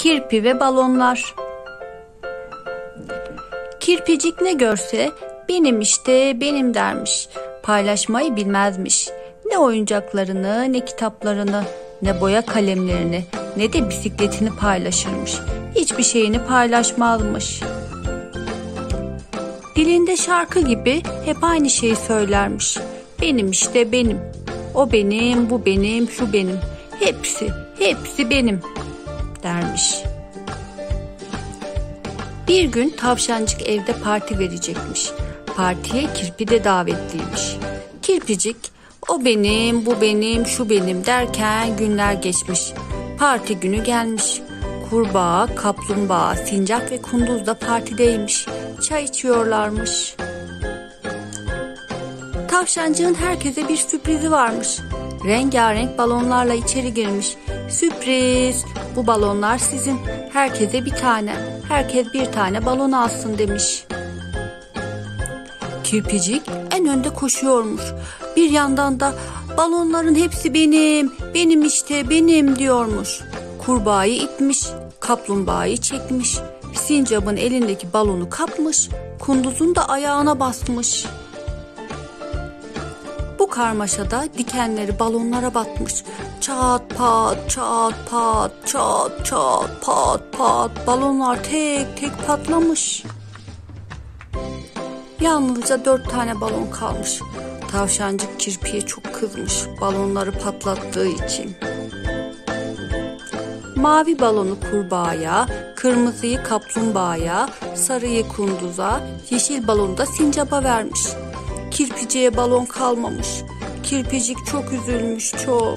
Kirpi ve balonlar. Kirpicik ne görse benim işte benim dermiş. Paylaşmayı bilmezmiş. Ne oyuncaklarını, ne kitaplarını, ne boya kalemlerini, ne de bisikletini paylaşırmış. Hiçbir şeyini paylaşmazmış. Dilinde şarkı gibi hep aynı şeyi söylermiş. Benim işte benim. O benim, bu benim, şu benim. Hepsi benim dermiş. Bir gün tavşancık evde parti verecekmiş. Partiye Kirpi de davetliymiş. Kirpicik o benim, bu benim, şu benim derken günler geçmiş. Parti günü gelmiş. Kurbağa, kaplumbağa, sincap ve kunduz da partideymiş. Çay içiyorlarmış. Tavşancığın herkese bir sürprizi varmış. Rengarenk balonlarla içeri girmiş. Sürpriz, bu balonlar sizin. Herkese bir tane, herkes bir tane balon alsın demiş. Kirpicik en önde koşuyormuş. Bir yandan da balonların hepsi benim, benim işte benim diyormuş. Kurbağayı itmiş, kaplumbağayı çekmiş. Sincap'ın elindeki balonu kapmış, kunduzun da ayağına basmış. Bu karmaşada dikenleri balonlara batmış. Çat pat, çat pat, çat çat pat pat balonlar tek tek patlamış. Yalnızca 4 tane balon kalmış. Tavşancık Kirpi'ye çok kızmış balonları patlattığı için. Mavi balonu kurbağaya, kırmızıyı kaplumbağaya, sarıyı kunduza, yeşil balonu da sincapa vermiş. Kirpiciye balon kalmamış. Kirpicik çok üzülmüş, çok.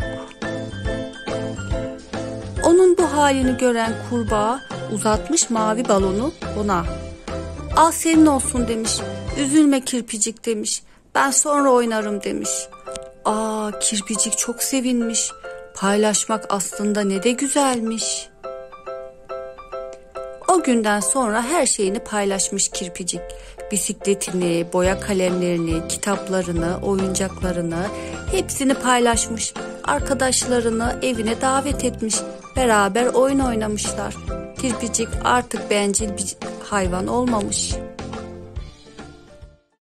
Onun bu halini gören kurbağa uzatmış mavi balonu ona. Al senin olsun demiş. Üzülme Kirpicik demiş. Ben sonra oynarım demiş. Kirpicik çok sevinmiş. Paylaşmak aslında ne de güzelmiş. O günden sonra her şeyini paylaşmış Kirpicik. Bisikletini, boya kalemlerini, kitaplarını, oyuncaklarını hepsini paylaşmış. Arkadaşlarını evine davet etmiş. Beraber oyun oynamışlar. Kirpicik artık bencil bir hayvan olmamış.